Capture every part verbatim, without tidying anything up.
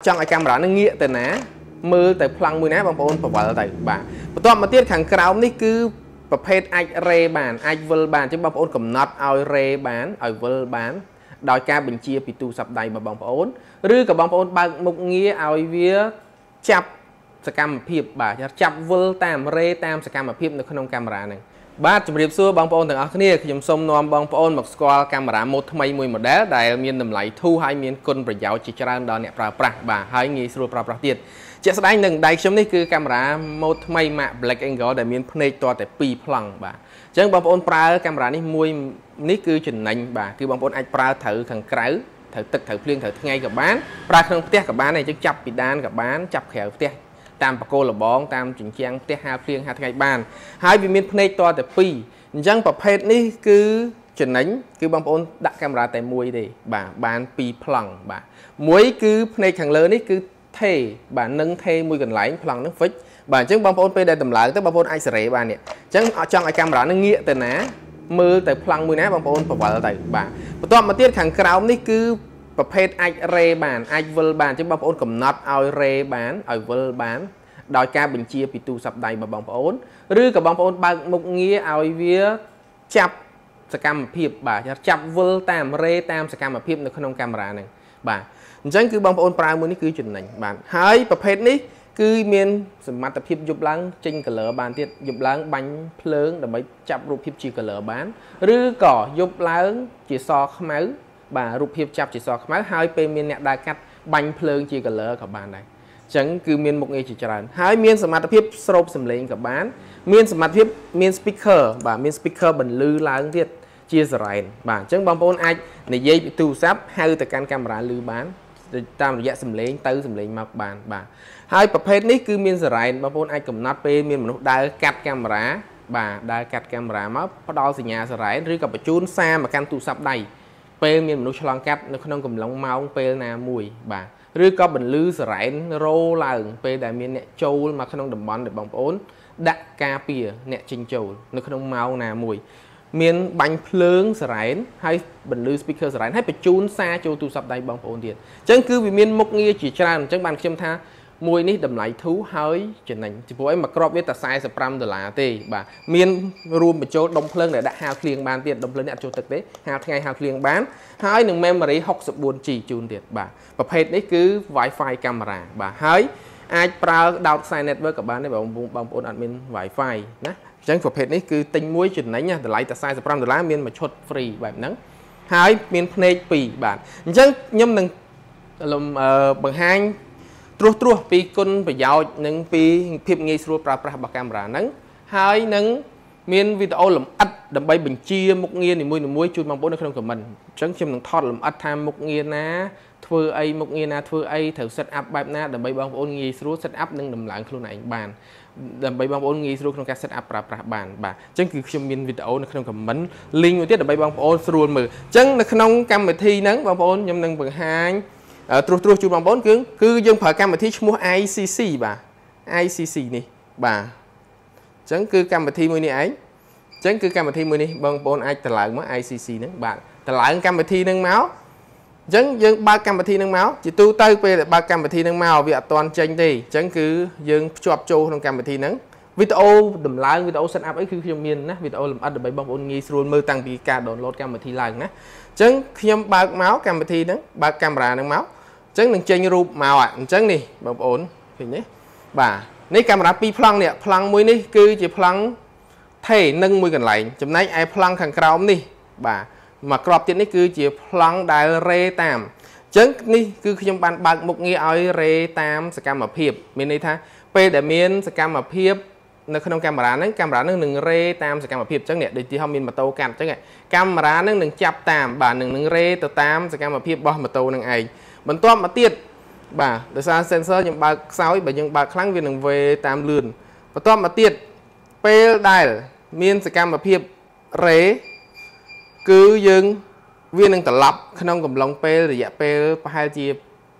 ចង់ឲ្យកាមេរ៉ានឹងងាកទៅណាមើលទៅប្លង់មួយណាបងប្អូនប្រវល់ទៅបាទបន្ទាប់មកទៀតខាងក្រោមនេះគឺប្រភេទអាចរេបានអាចវិលបានអញ្ចឹងបងប្អូនកំណត់ឲ្យរេបានឲ្យវិលបានដោយការបញ្ជាពីទូរស័ព្ទដៃរបស់បងប្អូនឬក៏បងប្អូនបើកមុខងារឲ្យវាចាប់សកម្មភាពបាទចាប់វិលតាមរេតាមសកម្មភាពនៅក្នុងកាមេរ៉ាហ្នឹងបាទជម្រាបសួរបងប្អូនទាំងអស់គ្នាខ្ញុំសូមនាំបងប្អូនមកស្គាល់កាមេរ៉ាម៉ូដថ្មីមួយ model ដែលមានតម្លៃធូរហើយមានគុណប្រយោជន៍ជាច្រើនដល់អ្នកប្រើប្រាស់បាទហើយងាយស្រួលប្រើប្រាស់ទៀតជាក់ស្ដែងនឹងដៃខ្ញុំនេះគឺកាមេរ៉ាម៉ូដថ្មី Mac Black Angle ដែលមានភ្នែកតតែពីរប្លង់បាទអញ្ចឹងបងប្អូនប្រើកាមេរ៉ានេះមួយនេះគឺចំណេញបាទគឺបងប្អូនអាចប្រើត្រូវខាងក្រៅត្រូវទឹកត្រូវភ្លៀងត្រូវថ្ងៃក៏បានប្រើក្នុងផ្ទះក៏បានអញ្ចឹងចាប់ពីដានក៏បានចាប់ក្រៅផ្ទះតាមបកគោលលបងតាមជញ្ជាំងផ្ទះហាលភ្លៀងហាលថ្ងៃបានហើយវាមានភ្នែកតតែពីរអញ្ចឹងប្រភេទនេះគឺចំណេញគឺបងប្អូនដាក់កាមេរ៉ាតែមួយទេបាទបានពីរប្លង់បាទមួយគឺភ្នែកខាងលើនេះគឺថេបាទនឹងថេមួយកន្លែងប្លង់នឹងហ្វិចបាទអញ្ចឹងបងប្អូនពេលដែលតម្លើងទៅបងប្អូនអាចសេរីបាននេះអញ្ចឹងចង់ឲ្យកាមេរ៉ានឹងងាកទៅណាមើលទៅប្លង់មួយណាបងប្អូនប្រវល់ទៅបាទបន្ទាប់មកទៀតខាងក្រោមនេះគឺប្រភេទអាចរេបានអាចវិលបានអញ្ចឹងបងប្អូនកំណត់ឲ្យរេបានឲ្យវិលបានដោយការបញ្ជាពីទូរស័ព្ទដៃរបស់បងប្អូនឬក៏បងប្អូនបើកមុខងារឲ្យវាចាប់សកម្មភាពបាទចាប់វិលតាមរេតាមសកម្មភាពនៅក្នុងកាមេរ៉ាហ្នឹងបាទអញ្ចឹងគឺបងប្អូនប្រើមួយនេះគឺចំណេញបាទហើយប្រភេទនេះគឺមានសមត្ថភាពយប់ឡើងចេញ color បានទៀតយប់ឡើងបាញ់ភ្លើងដើម្បីចាប់រូបភាពជា color បានឬក៏យប់ឡើងជាសខ្មៅបាទរូបភាពចាប់ជាសខ្មៅហើយពេលមានអ្នកដើរកាត់បាញ់ភ្លើងជា color ក៏បានដែរអញ្ចឹងគឺមានមុខងារជាច្រើនហើយមានសមត្ថភាពស្រូបសំឡេងក៏បានមានសមត្ថភាពមាន speaker បាទមាន speaker បន្លឺឡើងទៀតជាសារ៉ែនបាទអញ្ចឹងបងប្អូនអាចនិយាយពីទូរស័ព្ទហៅទៅកាន់កាមេរ៉ាលឺបានតាមរយៈសំឡេងទៅសំឡេងមកបានបាទហើយប្រភេទនេះគឺមានសារ៉ែនបងប្អូនអាចកំណត់ពេលមានមនុស្សដើរកាត់កាមេរ៉ាបាទដើរកាត់កាមេរ៉ាមកផ្ដល់សញ្ញាសារ៉ែនឬក៏បញ្ជូនសារមកកាន់ទូរស័ព្ទដៃពេលមានមនុស្សឆ្លងកាត់នៅក្នុងកំឡុងម៉ោងពេលណាមួយបាទឬក៏បន្លឺសារ៉ែនរោឡើងពេលដែលមានអ្នកចូលមកក្នុងតំបន់ដែលបងប្អូនដាក់ការពារអ្នកចេញចូលនៅក្នុងម៉ោងណាមួយមានបាញ់ភ្លើងសារ៉ែនហើយបន្លឺ speaker សារ៉ែនហើយបញ្ជូនសារចូលទូរស័ព្ទដៃបងប្អូនទៀតអញ្ចឹងគឺវាមានមុខងារជាច្រើនអញ្ចឹងបានខ្ញុំថាមួយនេះតម្លៃធូរហើយចំណេញពីព្រោះអីមកក្របវាតែสี่สิบห้าដុល្លារទេបាទមានរួមបញ្ចូលដុំភ្លើងដែលដាក់ហាលភ្លៀងបានទៀតដុំភ្លើងនេះអត់ចូលទឹកទេហាលថ្ងៃហាលភ្លៀងបានហើយនឹង memory หกสิบสี่ G ជូនទៀតបាទប្រភេទនេះគឺ Wi-Fi កាមេរ៉ាបាទហើយអាចប្រើដោតខ្សែ network ក៏បានដែរបងបងប្អូនអត់មាន Wi-Fi ណាអញ្ចឹងប្រភេទនេះគឺទិញមួយចំណេញតម្លៃតែสี่สิบห้าដុល្លារមានមួយឈុត free បែបហ្នឹងហើយមានភ្នែកពីរបាទអញ្ចឹងខ្ញុំនឹងបង្ហាញត្រួសត្រាសពីគុណប្រយោជន៍និងពីភាពងាយស្រួលប្រើប្រាស់របស់កាមេរ៉ាហ្នឹងហើយនឹងមានវីដេអូលម្អិតដើម្បីបញ្ជាមុខងារនីមួយៗជូនបងប្អូននៅក្នុង comment អញ្ចឹងខ្ញុំនឹងថតលម្អិតថាមុខងារណាធ្វើអីមុខងារណាធ្វើអីត្រូវ set up បែបណាដើម្បីបងប្អូនងាយស្រួល set up និងដំឡើងខ្លួនឯងបានដើម្បីបងប្អូនងាយស្រួលក្នុងការ set up ប្រើប្រាស់បានបាទអញ្ចឹងគឺខ្ញុំមានវីដេអូនៅក្នុង comment link មួយទៀតដើម្បីបងប្អូនស្រួលមើលអញ្ចឹងនៅក្នុងកម្មវិធីហ្នឹងបងប្អូនខ្ញុំនឹងបង្ហាញត្រួសត្រាសជូនបងប្អូនគឺគឺយើងប្រើកម្មវិធីឈ្មោះ I C C បាទ I C C នេះបាទអញ្ចឹងគឺកម្មវិធីមួយនេះឯងអញ្ចឹងគឺកម្មវិធីមួយនេះបងប្អូនអាចតម្លើងមក I C C ហ្នឹងបាទតម្លើងកម្មវិធីហ្នឹងមកអញ្ចឹងយើងបើកកម្មវិធីហ្នឹងមកជាទូទៅពេលដែលបើកកម្មវិធីហ្នឹងមកវាអត់ទាន់ចេញទេអញ្ចឹងគឺយើងភ្ជាប់ចូលក្នុងកម្មវិធីហ្នឹងវីដេអូតម្លើងវីដេអូ set up អីគឺខ្ញុំមានណាវីដេអូលម្អិតដើម្បីបងប្អូនងាយស្រួលមើលតាំងពីការ download កម្មវិធីឡើងណាអញ្ចឹងខ្ញុំបើកមកកម្មវិធីហ្នឹងបើកកាមេរ៉ាហ្នឹងមកអញ្ចឹងនឹងចេញរូបមកអញ្ចឹងនេះបងប្អូនឃើញទេបាទនេះកាមេរ៉ាពីរប្លង់នេះប្លង់មួយនេះគឺជាប្លង់ថេនឹងមួយកន្លែងចំណែកឯប្លង់ខាងក្រោមនេះបាទមកក្របទៀតនេះគឺជាប្លង់ដែលរេតាមអញ្ចឹងនេះគឺខ្ញុំបានបើកមុខងារឲ្យរេតាមសកម្មភាពមានន័យថាពេលដែលមានសកម្មភាពនៅក្នុងកាមេរ៉ាហ្នឹងកាមេរ៉ាហ្នឹងនឹងរេតាមសកម្មភាពអញ្ចឹងនេះដូចទីហោមានម៉ូតូកាត់អញ្ចឹងកាមេរ៉ាហ្នឹងនឹងចាប់តាមបាទនឹងនឹងរេទៅតាមសកម្មភាពរបស់ម៉ូតូហ្នឹងឯងបន្ទាប់មកទៀតបាទដោយសារ sensor ខ្ញុំបើកខ្សោយបើយើងបើកខ្លាំងវានឹងវេតាមលឿនបន្ទាប់មកទៀតពេលដែលមានសកម្មភាពរេគឺយើងវានឹងត្រឡប់ក្នុងកំឡុងពេលរយៈពេលប្រហែលជា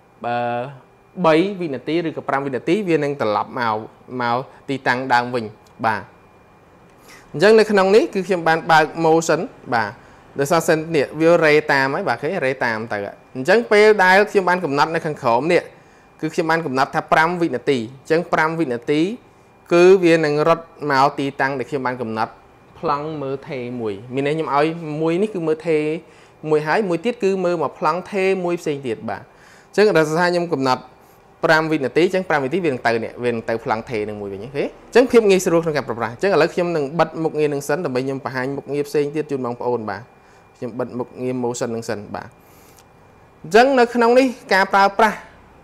3វិនាទីឬក៏5វិនាទីវានឹងត្រឡប់មកមកទីតាំងដើមវិញបាទអញ្ចឹងនៅក្នុងនេះគឺខ្ញុំបានបើក motion បាទដោយសារសិននេះវារេតាមហើយបាទឃើញរេតាមទៅអញ្ចឹងពេលដែលខ្ញុំបានកំណត់នៅខាងក្រោមនេះ cứ khi bạn cầm nắp thà pram vị nè tì chẳng pram vị nè tí cứ viên năng rất máu tì tăng để khi bạn cầm nắp plăng mơ thề mùi mình này nhưng mà ơi mùi ní cứ mơ thề mùi hái mùi tiết cứ mơ mà plăng thề mùi xanh tiệt bà chẳng là sao nhưng cầm nắp pram vị nè tí chẳng pram vị tí viên từ nè viên từ plăng thề năng mùi vậy nhé thế chẳng phim nghi sưu trong cặp ra chẳng là lúc khi năng bật một nghìn năng sấn là bây nhưng mà hai một nghiệp xanh tiệt chun bằng ôn bà nhưng bật một nghìn màu sân năng sân bà chẳng nó không đi cà pra pra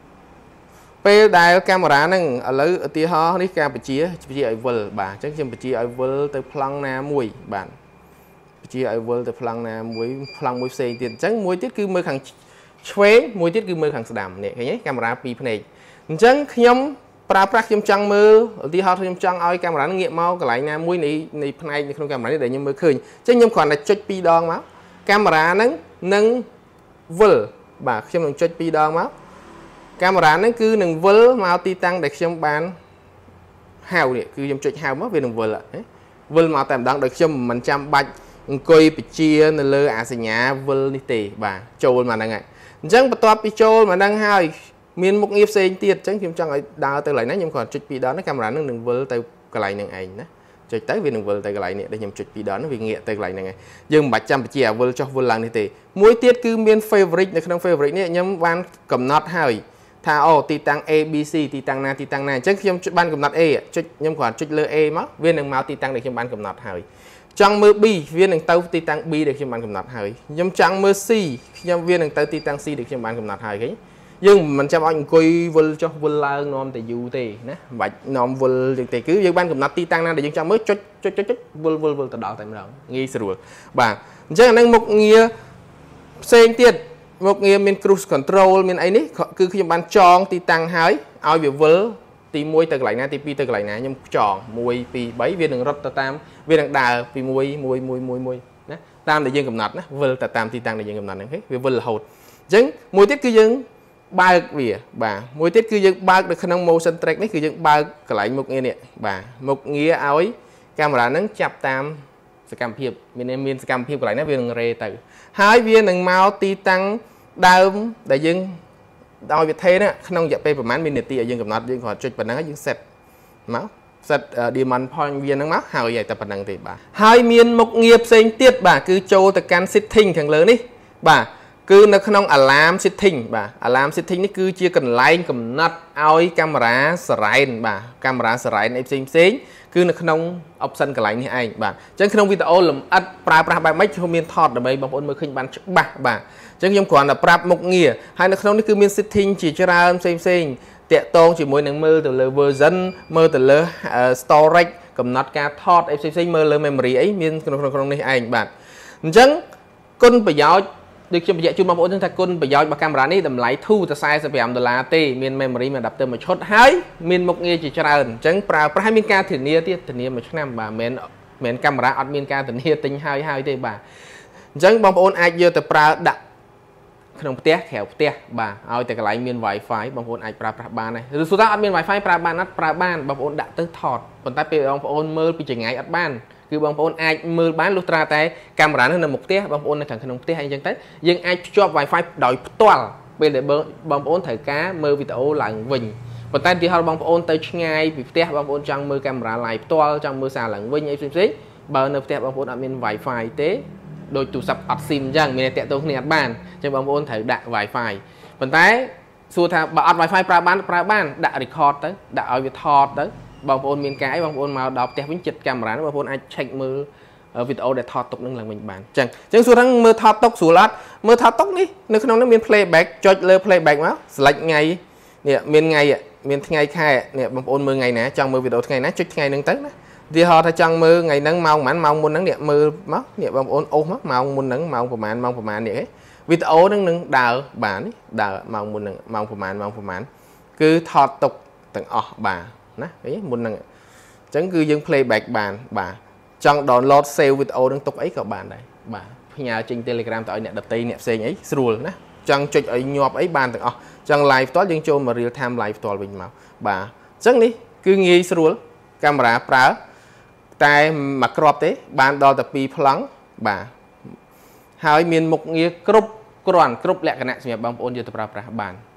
pe đài camera nâng ở lấy ở tia ho đi cam chia chia ở vờ bà chắc chừng chia ở vờ từ phăng na mùi bạn chia ở vờ từ phăng na mùi phăng mùi xe tiền chắc mùi tiết cứ mưa khẳng chuế mùi tiết cứ mưa khẳng đàm nè cái nhé camera pi này chẳng nhóm pra pra nhóm trăng mưa ở tia ho nhóm trăng oi camera nghiệm mau cái lại na mùi này này này không camera để nhóm mưa khơi chắc nhóm còn là chốt pi đòn máu camera nâng nâng vờ bà xem nâng chốt pi đòn máu camera nó cứ nâng vớ mau ti tăng để xem bán hào này cứ dùng chụp hào mất về nâng vớ lại vớ mau tạm đăng được xem mình trăm bạch coi bị chia nên lơ à xì nhà vớ đi tì bà trâu mà đang ngày chẳng bắt toa bị trâu mà đang hai miền một nghiệp xây tiệt chẳng kiếm chẳng ấy đào từ lại nó nhưng còn chụp bị đó nó camera nó nâng vớ từ cái lại nâng ảnh đó chụp tới về nâng vớ từ cái lại này để nhầm chụp bị đó nó vì nghĩa từ lại này nhưng bạch trăm bị chia vớ cho vớ lần đi tì mỗi tiết cứ miền favorite này không favorite này nhắm van cầm nốt hai thà ô ti tăng A B C ti tăng na ti tăng na chắc khi ban cầm nát A cho nhâm khoản cho lơ A mất viên đừng máu ti tăng để khi ban cầm nát hơi trong mưa B viên đừng tàu ti tăng B để khi ban cầm nát hơi nhâm trăng mưa C nhâm viên đừng tàu ti tăng C để khi ban cầm nát hơi cái nhưng mình cho anh coi vul cho vul la nom tại du tì nè bạch nom vul thì cứ như ban cầm nát ti tăng na để dân trong mới cho cho cho cho vul vul vul từ đó tại mình nghi sửa bà chắc là năng một nghĩa sen tiền một người mình cruise control mình ấy ní cứ khi bạn chọn thì tăng hái ao việc vớ thì môi từ lại na thì pi từ lại na nhưng chọn môi pi bảy viên đường rất tam viên đường đà pi môi môi môi môi môi nè tam để dân cầm nát nè vớ từ tam thì tăng để dân cầm nát này vì vớ là hột chứng môi tiết cứ dân ba vỉa bà môi tiết cứ dân ba được khả năng motion track này cứ dân ba cái lại một nghe nè bà một nghĩa áo ấy camera nắng chập tam sẽ cầm hiệp mình mình sẽ cầm hiệp lại nó viên đường rê từ hai viên đừng mau ti tăng đau đại dương đau việc thế đó không dẹp peប្រមាណ minute ឲ្យយើងកំណត់យើងគាត់ចុចប៉ុណ្ណឹងយើង set មក set diamond point វាហ្នឹងមកហើយតែប៉ុណ្ណឹងទេបាទហើយមានមុខងារផ្សេងទៀតបាទគឺចូលទៅកាន់ setting ខាងលើនេះបាទគឺនៅក្នុង alarm setting បាទ alarm setting នេះគឺជាកន្លែងកំណត់ឲ្យកាមេរ៉ាសរ៉ែនបាទកាមេរ៉ាសរ៉ែនអីផ្សេងផ្សេងគឺនៅក្នុង option កន្លែងនេះឯងបាទអញ្ចឹងក្នុងវីដេអូលម្អិតប្រើប្រាស់បែបម៉េចខ្ញុំមានថតដើម្បីបងប្អូនមើលឃើញបានច្បាស់បាទអញ្ចឹងខ្ញុំគ្រាន់តែប្រាប់មុខងារហើយនៅក្នុងនេះគឺមាន setting ជាច្រើនផ្សេងផ្សេងតាក់ទងជាមួយនឹងមើលទៅលើ version មើលទៅលើ storage កំណត់ការថតអីផ្សេងផ្សេងមើលលើ memory អីមានក្នុងក្នុងនេះឯងបាទអញ្ចឹងគុណប្រយោជន៍ដូចខ្ញុំបញ្ជាក់ជូនបងប្អូនថាគុណប្រយោជន៍របស់កាមេរ៉ានេះតម្លៃធូរតែสี่สิบห้าដុល្លារទេមាន memory មាន adapter មួយឈុតហើយមានមុខងារជាច្រើនអញ្ចឹងប្រើប្រាស់មានការធានាទៀតធានាមួយឆ្នាំបាទមិនមែនកាមេរ៉ាអត់មានការធានាទិញហើយហើយទេបាទអញ្ចឹងបងប្អូនអាចយកទៅប្រើដាក់ក្នុងផ្ទះក្រៅផ្ទះបាទឲ្យតែកន្លែងមាន Wi-Fi បងប្អូនអាចប្រើប្រាស់បានដែរឬសូថាអត់មាន Wi-Fi ប្រើបានអត់ប្រើបានបងប្អូនដាក់ទៅថតប៉ុន្តែពេលបងប្អូនមើលពីចម្ងាយអត់បានគឺបងប្អូនអាចមើលបានលុះត្រាតែកាមេរ៉ានៅមុខផ្ទះបងប្អូននៅខាងក្នុងផ្ទះអីចឹងទៅយើងអាចភ្ជាប់ Wi-Fi ដោយផ្ទាល់ពេលដែលបងប្អូនត្រូវការមើលវីដេអូឡើងវិញប៉ុន្តែទីហោបងប្អូនទៅឆ្ងាយពីផ្ទះបងប្អូនចង់មើលកាមេរ៉ា live ផ្ទាល់ចង់មើលសារឡើងវិញអីផ្សេងផ្សេងបើនៅផ្ទះបងប្អូនអត់មាន Wi-Fi ទេដូចទូរស័ព្ទអត់ SIM អញ្ចឹងមានតែតាក់ទងគ្នាអត់បានអញ្ចឹងបងប្អូនត្រូវដាក់ Wi-Fi ប៉ុន្តែសួរថាបើអត់ Wi-Fi ប្រើបានប្រើបានដាក់ record ទៅដាក់ឲ្យវាថតទៅបងប្អូនមានការអីបងប្អូនមកដល់ផ្ទះវិញចិត្តកាមេរ៉ាបងប្អូនអាច check មើលវីដេអូដែលថតទុកនឹងឡើងវិញបានអញ្ចឹងអញ្ចឹងសួរថាមើលថតទុកស្រួលអត់មើលថតទុកនេះនៅក្នុងនោះមាន playback ចុចលើ playback មក select ថ្ងៃនេះមានថ្ងៃមានថ្ងៃខែនេះបងប្អូនមើលថ្ងៃណាចង់មើលវីដេអូថ្ងៃណាចុចថ្ងៃហ្នឹងទៅណាទីហោថាចង់មើលថ្ងៃហ្នឹងម៉ោងប៉ុន្មានម៉ោងមុនហ្នឹងនេះមើលមកនេះបងប្អូនអូសមកម៉ោងមុនហ្នឹងម៉ោងប្រហែលម៉ោងប្រហែលនេះវីដេអូហ្នឹងនឹងដើរបាននេះដើរម៉ោងមុនហ្នឹងម៉ោងប្រហែលម៉ោងប្រហែលគឺថតទុកទាំងអស់បាទណាឃើញមុនហ្នឹងអញ្ចឹងគឺយើង playback បានបាទចង់ download save វីដេអូនឹងទុកអីក៏បានដែរបាទផ្ញើចេញ Telegram ទៅឲ្យអ្នកដទៃអ្នកផ្សេងអីស្រួលណាចង់ចុចឲ្យញាប់អីបានទាំងអស់ចង់ live ផ្ទាល់យើងចូលមក real time live ផ្ទាល់វិញមកបាទអញ្ចឹងនេះគឺងាយស្រួលកាមេរ៉ាប្រើតែមួយគ្រាប់ទេបានដល់តែពីរប្លង់បាទហើយមានមុខងារគ្រប់គ្រាន់គ្រប់លក្ខណៈសម្រាប់បងប្អូនយកទៅប្រើប្រាស់បាន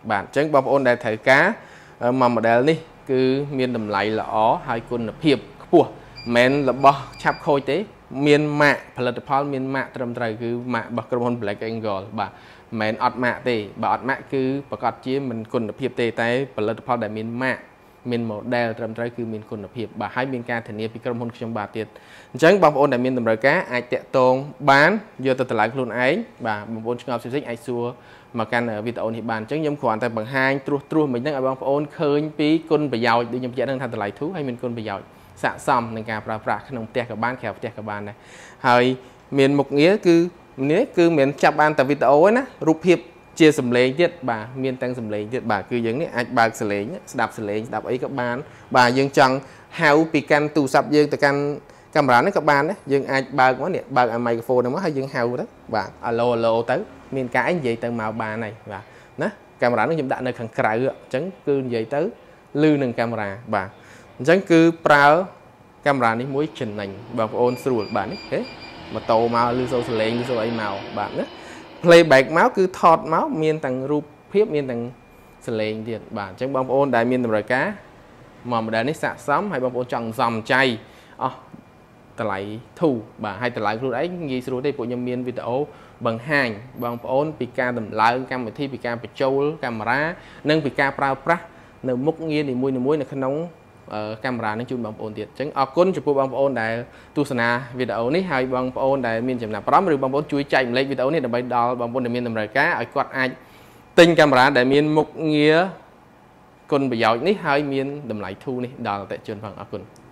bạn chẳng bóng ôn đại thời cá mà model ní cứ miền đầm lầy là ó hai con là hiệp của men là bò chắp khôi tế miền mạផលិតផលមានម៉ាកត្រឹមត្រូវគឺម៉ាករបស់ក្រុមហ៊ុន Black Angle បាទមិនអត់ម៉ាកទេបើអត់ម៉ាកគឺប្រកាសជាមិនគុណភាពទេតែផលិតផលដែលមានម៉ាកមាន model ត្រឹមត្រូវគឺមានគុណភាពបាទហើយមានការធានាពីក្រុមហ៊ុនខ្ញុំបាទទៀតអញ្ចឹងបងប្អូនដែលមានតម្រូវការអាចតាក់ទងបានយកទៅតម្លៃខ្លួនឯងបាទបងប្អូនឆ្ងល់ផ្សេងៗអាចសួរមកកាន់វីដេអូនេះបានអញ្ចឹងខ្ញុំគ្រាន់តែបង្ហាញត្រួសត្រាសមិនហ្នឹងឲ្យបងប្អូនឃើញពីគុណប្រយោជន៍ដូចខ្ញុំបញ្ជាក់ហ្នឹងថាតម្លៃធូរហើយមានគុណប្រយោជន៍ស័ក្តិសមនឹងការប្រើប្រាស់ក្នុងផ្ទះក៏បានក្រៅផ្ទះក៏បានដែរហើយមានមុខងារគឺនេះគឺមិនចាប់បានតែវីដេអូទេណារូបភាពជាសំឡេងទៀតបាទមានទាំងសំឡេងទៀតបាទគឺយើងនេះអាចបើកសំឡេងស្ដាប់សំឡេងស្ដាប់អីក៏បានបាទយើងចង់ហៅពីកាន់ទូរស័ព្ទយើងទៅកាន់កាមេរ៉ានេះក៏បានដែរយើងអាចបើកមកនេះបើកអាមីក្រូហ្វូនហ្នឹងមកហើយយើងហៅទៅបាទអាឡូអាឡូទៅមានការអីនិយាយទៅមកបានហើយបាទណាកាមេរ៉ានេះខ្ញុំដាក់នៅខាងក្រៅអញ្ចឹងគឺនិយាយទៅលឺនឹងកាមេរ៉ាបាទអញ្ចឹងគឺប្រើកាមេរ៉ានេះមួយចំណេញបងប្អូនស្រួលបាទនេះទេម៉ូតូមកឬសូសលេងឬសូអីមកបាទណា playback មកគឺថតមកមានទាំងរូបភាពមានទាំងសលេងទៀតបាទអញ្ចឹងបងប្អូនដែលមានតម្រូវការមក model នេះស័ក្តិសមហើយបងប្អូនចង់សំចៃអស់តម្លៃធូរបាទហើយតម្លៃខ្លួនឯងងាយស្រួលទេពួកខ្ញុំមានវីដេអូបង្ហាញបងប្អូនពីការដំឡើងកម្មវិធីពីការបញ្ចូលកាមេរ៉ានិងពីការប្រើប្រាស់នៅមុខងារនីមួយៗនៅក្នុងកាមេរ៉ានឹងជូនបងប្អូនទៀតអញ្ចឹងអរគុណចំពោះបងប្អូនដែលទស្សនាវីដេអូនេះហើយបងប្អូនដែលមានចំណាប់អារម្មណ៍ឬបងប្អូនជួយចែកម្លែកវីដេអូនេះដើម្បីដល់បងប្អូនដែលមានតម្រូវការឲ្យគាត់អាចទិញកាមេរ៉ាដែលមានមុខងារគុណប្រយោជន៍នេះហើយមានតម្លៃធូរនេះដល់អតិថិជនផងអរគុណ